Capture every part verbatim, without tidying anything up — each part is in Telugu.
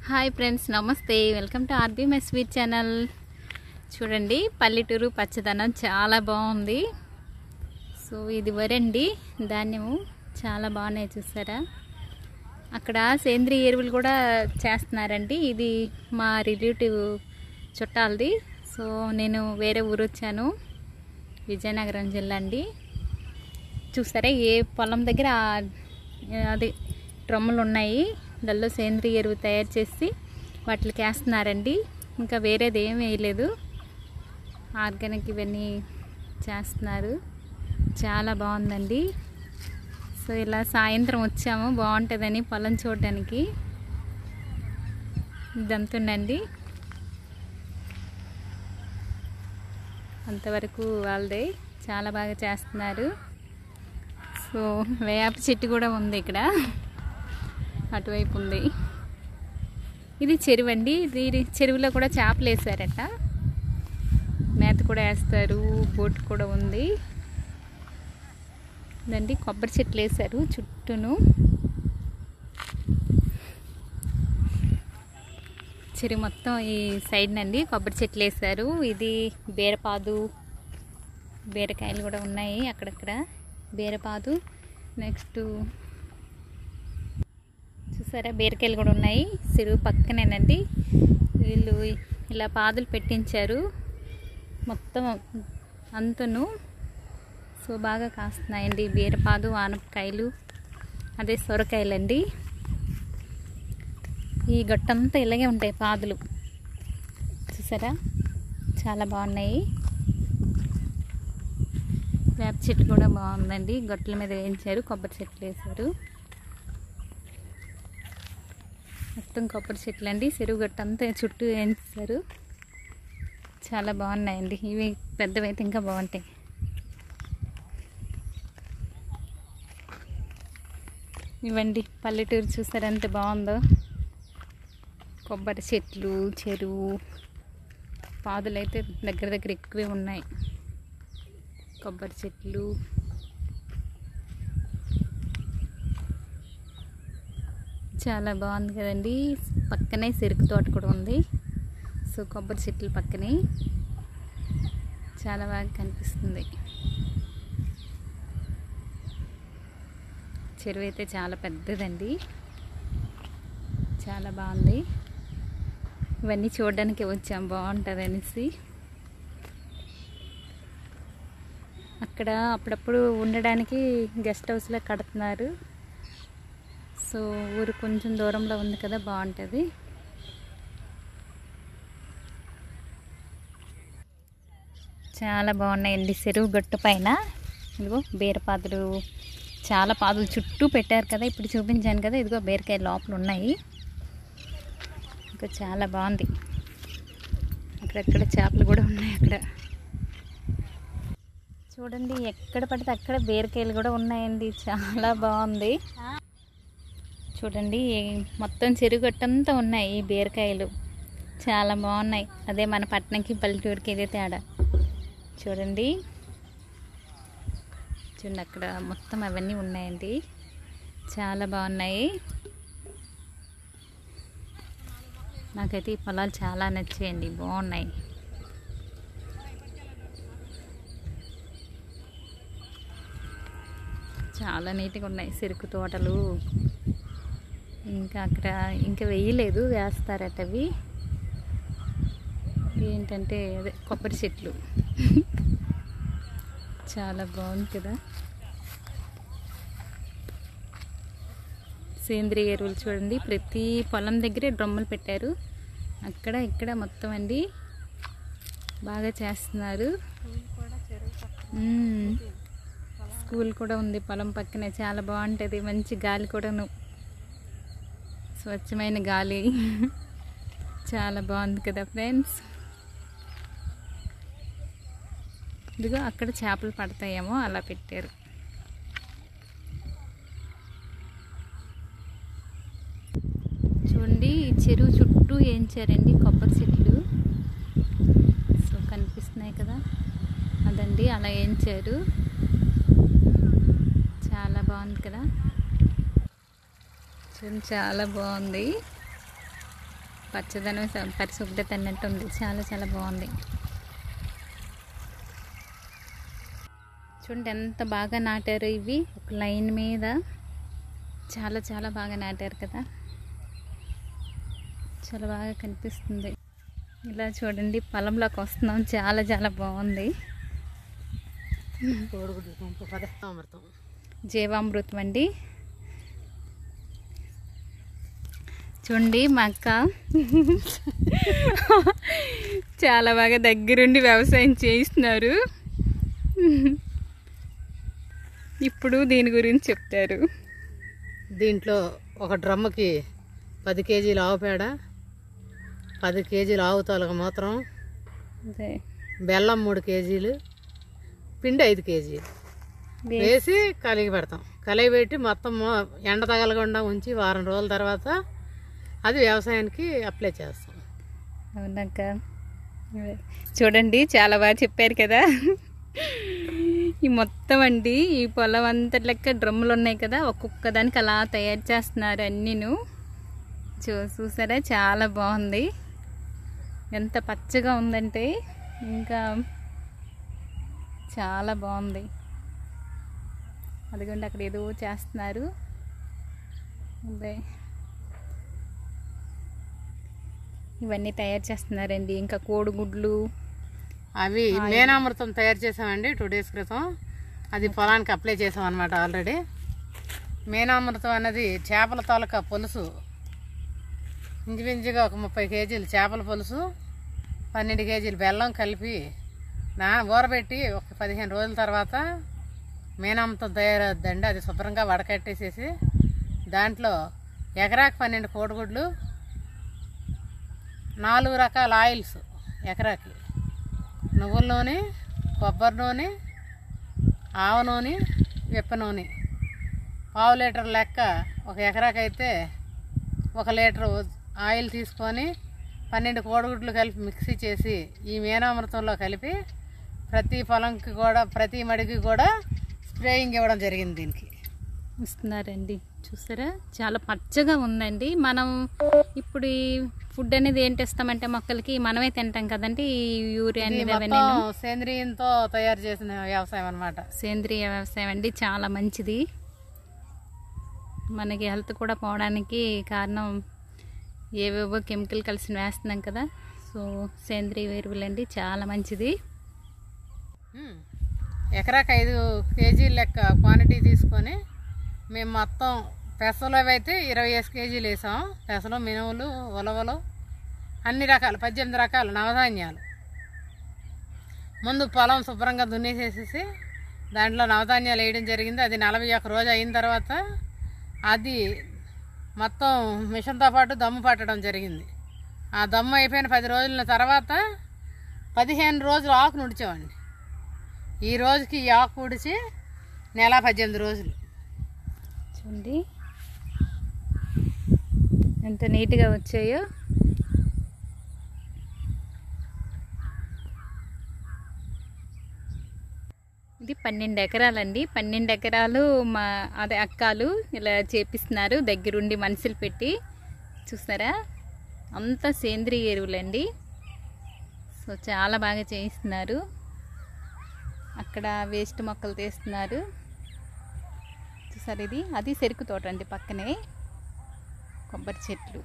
హాయ్ ఫ్రెండ్స్, నమస్తే. Welcome to RB my sweet channel. చూడండి, పల్లెటూరు పచ్చదనం చాలా బాగుంది. సో ఇది వరండి ధాన్యము చాలా బాగున్నాయి, చూసారా? అక్కడ సేంద్రియ ఎరువులు కూడా చేస్తున్నారండి. ఇది మా రిలేటివ్ చుట్టాలది. సో నేను వేరే ఊరు వచ్చాను, విజయనగరం జిల్లా అండి. చూసారా, ఏ పొలం దగ్గర అది డ్రమ్ములు ఉన్నాయి, దానిలో సేంద్రియ ఎరువు తయారు చేసి వాటికి వేస్తున్నారండి. ఇంకా వేరేది ఏం వేయలేదు, ఆర్గానిక్ ఇవన్నీ చేస్తున్నారు. చాలా బాగుందండి. సో ఇలా సాయంత్రం వచ్చాము, బాగుంటుందని పొలం చూడడానికి. ఇదంతుండండి, అంతవరకు వాళ్ళదే. చాలా బాగా చేస్తున్నారు. సో వేప చెట్టు కూడా ఉంది ఇక్కడ, అటువైపు ఉంది. ఇది చెరువు అండి. ఇది చెరువులో కూడా చేపలు వేసారట, మేత కూడా వేస్తారు. బోట్ కూడా ఉంది. ఇదండి, కొబ్బరి చెట్లు వేసారు చుట్టూను. చెరువు మొత్తం ఈ సైడ్ నండి కొబ్బరి చెట్లు వేసారు. ఇది బీరపాదు, బీరకాయలు కూడా ఉన్నాయి అక్కడక్కడ. బీరపాదు, నెక్స్ట్ చూసారా బీరకాయలు కూడా ఉన్నాయి. చెరువు పక్కనేనండి. వీళ్ళు ఇలా పాదులు పెట్టించారు మొత్తం అంతను. సో బాగా కాస్తున్నాయండి బీరపాదు, ఆనపకాయలు, అదే సొరకాయలండి. ఈ గట్టంతా ఇలాగే ఉంటాయి పాదులు, చూసారా? చాలా బాగున్నాయి. వేప చెట్టు కూడా బాగుందండి, గొట్టల మీద వేయించారు. కొబ్బరి చెట్లు వేసారు, మొత్తం కొబ్బరి చెట్లు అండి. చెరువు గట్టంతా చుట్టూ వేయించారు. చాలా బాగున్నాయండి. ఇవి పెద్దవైతే ఇంకా బాగుంటాయి. ఇవండి పల్లెటూరు, చూసారా ఎంత బాగుందో. కొబ్బరి చెట్లు, చెరువు, పాదులు అయితే దగ్గర దగ్గర ఎక్కువే ఉన్నాయి. కొబ్బరి చెట్లు, చాలా బాగుంది కదండి. పక్కనే చెరుకు తోట కూడా ఉంది. సో కొబ్బరి చెట్లు పక్కనే చాలా బాగా కనిపిస్తుంది. చెరువు అయితే చాలా పెద్దదండి, చాలా బాగుంది. ఇవన్నీ చూడడానికి వచ్చాం, బాగుంటుంది అనేసి. అక్కడ అప్పుడప్పుడు ఉండడానికి గెస్ట్ హౌస్లో కడుతున్నారు. సో ఊరు కొంచెం దూరంలో ఉంది కదా, బాగుంటుంది. చాలా బాగున్నాయండి. చెరువు గట్టు పైన ఇదిగో బీరపాదులు, చాలా పాదులు చుట్టూ పెట్టారు కదా, ఇప్పుడు చూపించాను కదా. ఇదిగో బీరకాయ లోపల ఉన్నాయి. ఇంకా చాలా బాగుంది. అక్కడక్కడ చేపలు కూడా ఉన్నాయి. అక్కడ చూడండి, ఎక్కడ పడితే అక్కడ బీరకాయలు కూడా ఉన్నాయండి. చాలా బాగుంది. చూడండి, మొత్తం చెరుగట్టంతా ఉన్నాయి ఈ బీరకాయలు. చాలా బాగున్నాయి. అదే మన పట్టణంకి పల్లెటూరుకి ఇదే తేడా. చూడండి చూడండి, అక్కడ మొత్తం అవన్నీ ఉన్నాయండి. చాలా బాగున్నాయి. నాకైతే ఈ పొలాలు చాలా నచ్చాయండి, బాగున్నాయి. చాలా నీట్గా ఉన్నాయి చెరుకు తోటలు. ఇంకా అక్కడ ఇంకా వేయలేదు, వేస్తారట. అవి ఏంటంటే అదే కొబ్బరి చెట్లు. చాలా బాగుంది కదా. సేంద్రియ ఎరువులు చూడండి, ప్రతి పొలం దగ్గరే డ్రమ్ములు పెట్టారు. అక్కడ ఇక్కడ మొత్తం అండి బాగా చేస్తున్నారు. స్కూల్ కూడా ఉంది పొలం పక్కనే. చాలా బాగుంటుంది, మంచి గాలి కూడాను, స్వచ్ఛమైన గాలి. చాలా బాగుంది కదా ఫ్రెండ్స్. ఇదిగో అక్కడ చేపలు పడతాయేమో అలా పెట్టారు. చూడండి, ఈ చెరువు చుట్టూ వేయించారండి కొబ్బరి చెట్లు. సో కనిపిస్తున్నాయి కదా, అదండి అలా వేయించారు. చాలా బాగుంది కదా, చూడండి చాలా బాగుంది. పచ్చదనం పరిశుభ్రత అన్నట్టు ఉంది. చాలా చాలా బాగుంది. చూడండి ఎంత బాగా నాటారు. ఇవి ఒక లైన్ మీద చాలా చాలా బాగా నాటారు కదా, చాలా బాగా కనిపిస్తుంది. ఇలా చూడండి పొలంలోకి వస్తున్నాం. చాలా చాలా బాగుంది. జీవామృతం అండి. చూడండి మా అక్క చాలా బాగా దగ్గరుండి వ్యవసాయం చేయిస్తున్నారు. ఇప్పుడు దీని గురించి చెప్తారు. దీంట్లో ఒక డ్రమ్ముకి పది కేజీలు ఆవు పేడ, పది కేజీలు ఆవు తొలగ మూత్రం, బెల్లం మూడు కేజీలు, పిండి ఐదు కేజీలు వేసి కలిగి పెడతాం. కలిగి పెట్టి మొత్తం ఎండ తగలకుండా ఉంచి వారం రోజుల తర్వాత అది వ్యవసాయానికి అప్లై చేస్తాం. అవునక్క. చూడండి చాలా బాగా చెప్పారు కదా. ఈ మొత్తం అండి ఈ పొలం అంత లెక్క డ్రమ్ములు ఉన్నాయి కదా, ఒక్కొక్క దానికి అలా తయారు చేస్తున్నారు అన్నీను. చూ చూసారా చాలా బాగుంది. ఎంత పచ్చగా ఉందంటే ఇంకా చాలా బాగుంది. అదిగోండి అక్కడ ఏదో చేస్తున్నారు. అదే ఇవన్నీ తయారు చేస్తున్నారండి. ఇంకా కోడిగుడ్లు అవి మేనామృతం తయారు చేసామండి టూ డేస్ క్రితం. అది పొలానికి అప్లై చేసాం అనమాట ఆల్రెడీ. మేనామృతం అన్నది చేపల తోలక పులుసు, ఇంచుమించుగా ఒక ముప్పై కేజీలు చేపల పులుసు, పన్నెండు కేజీలు బెల్లం కలిపి నా ఊరబెట్టి ఒక పదిహేను రోజుల తర్వాత మేనామృతం తయారవుద్దండి. అది శుభ్రంగా వడకట్టేసేసి దాంట్లో ఎకరాకి పన్నెండు కోడిగుడ్లు, నాలుగు రకాల ఆయిల్స్ ఎకరాకి, నువ్వుల నూనె, కొబ్బరి నూనె, ఆవ నూనె, విప్ప నూనె, పావు లీటర్ లెక్క ఒక ఎకరాకైతే ఒక లీటర్ ఆయిల్ తీసుకొని పన్నెండు కోడిగుడ్లు కలిపి మిక్సీ చేసి ఈ మేనామృతంలో కలిపి ప్రతి పొలంకి కూడా ప్రతి మడికి కూడా స్ప్రేయింగ్ ఇవ్వడం జరిగింది. దీనికి ఇస్తున్నారండి. చూసారా చాలా పచ్చగా ఉందండి. మనం ఇప్పుడు ఈ ఫుడ్ అనేది ఏంటి ఇస్తామంటే మొక్కలకి మనమే తింటాం కదండి. ఈ యూరియా అనేది సేంద్రియంతో తయారు చేసిన వ్యవసాయం అన్నమాట. సేంద్రియ వ్యవసాయం అండి, చాలా మంచిది. మనకి హెల్త్ కూడా పోవడానికి కారణం ఏవేవో కెమికల్ కలిసి వేస్తున్నాం కదా. సో సేంద్రియ ఎరువులండి చాలా మంచిది. ఎకరాకి ఐదు కేజీల లెక్క క్వాంటిటీ తీసుకొని మేము మొత్తం పెసలు అయితే ఇరవై ఐదు కేజీలు వేసాం. పెసలు, మినువులు, ఉలవలు, అన్ని రకాలు పద్దెనిమిది రకాల నవధాన్యాలు ముందు పొలం శుభ్రంగా దున్నేసేసేసి దాంట్లో నవధాన్యాలు వేయడం జరిగింది. అది నలభై ఒక్క రోజు అయిన తర్వాత అది మొత్తం మిషన్తో పాటు దమ్ము పట్టడం జరిగింది. ఆ దమ్ము అయిపోయిన పది రోజుల తర్వాత పదిహేను రోజులు ఆకు నుడిచామండి. ఈ రోజుకి ఈ ఆకు ఉడిచి నెల పద్దెనిమిది రోజులు. చూడండి ఎంత నీట్గా వచ్చాయో. ఇది పన్నెండు ఎకరాలండి. పన్నెండు ఎకరాలు మా అదే అక్కలు ఇలా చేపిస్తున్నారు దగ్గరుండి మనుషులు పెట్టి. చూస్తారా అంతా సేంద్రియ ఎరువులండి. సో చాలా బాగా చేయిస్తున్నారు. అక్కడ వేస్ట్ మొక్కలు తీస్తున్నారు. చూసారు ఇది అది చెరుకు తోట అండి, పక్కనే కొబ్బరి చెట్లు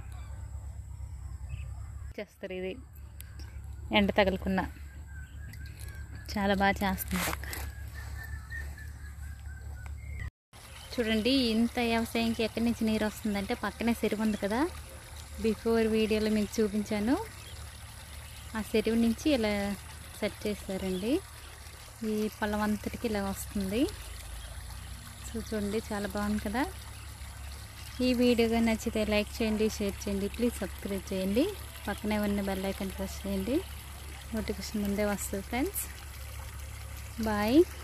చేస్తారు. ఇది ఎండ తగలకున్న చాలా బాగా చేస్తున్నారు అక్క. చూడండి ఇంత వ్యవసాయంకి ఎక్కడి నుంచి నీరు వస్తుందంటే పక్కనే చెరువు ఉంది కదా, బిఫోర్ వీడియోలో మీకు చూపించాను. ఆ చెరువు నుంచి ఇలా సెట్ చేస్తారండి. ఈ పొలం అంతటికి ఇలా వస్తుంది. సో చూడండి చాలా బాగుంది కదా. ఈ వీడియోగా నచ్చితే లైక్ చేయండి, షేర్ చేయండి, ప్లీజ్ సబ్స్క్రైబ్ చేయండి. పక్కనే ఉన్న బెల్ ఐకాన్ ప్రెస్ చేయండి, నోటిఫికేషన్ ముందే వస్తుంది ఫ్రెండ్స్. బాయ్.